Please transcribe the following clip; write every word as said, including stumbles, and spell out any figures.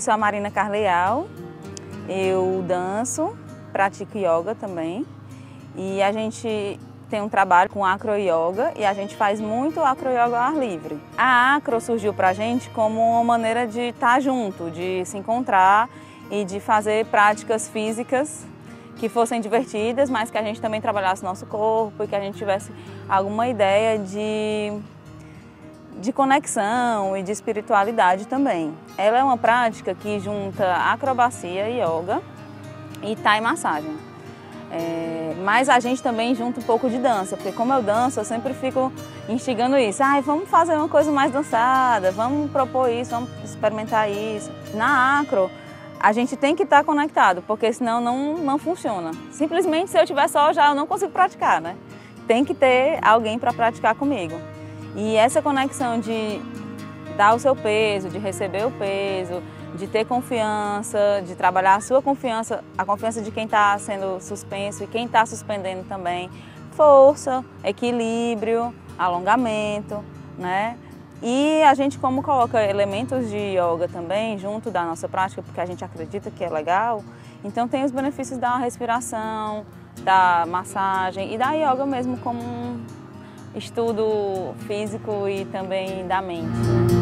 eu sou a Marina Carleal, eu danço, pratico yoga também e a gente tem um trabalho com acro yoga e a gente faz muito acro yoga ao ar livre. A acro surgiu pra gente como uma maneira de estar junto, de se encontrar e de fazer práticas físicas que fossem divertidas, mas que a gente também trabalhasse nosso corpo e que a gente tivesse alguma ideia de, de conexão e de espiritualidade também. Ela é uma prática que junta acrobacia, yoga e thai massagem. É, mas a gente também junta um pouco de dança, porque como eu danço, eu sempre fico instigando isso. Ai, vamos fazer uma coisa mais dançada, vamos propor isso, vamos experimentar isso. Na acro, a gente tem que estar conectado, porque senão não, não funciona. Simplesmente se eu estiver só, já eu não consigo praticar, né? Tem que ter alguém para praticar comigo. E essa conexão de dar o seu peso, de receber o peso, de ter confiança, de trabalhar a sua confiança, a confiança de quem está sendo suspenso e quem está suspendendo também. Força, equilíbrio, alongamento, né? E a gente, como coloca elementos de yoga também junto da nossa prática, porque a gente acredita que é legal, então tem os benefícios da respiração, da massagem e da yoga mesmo como um estudo físico e também da mente.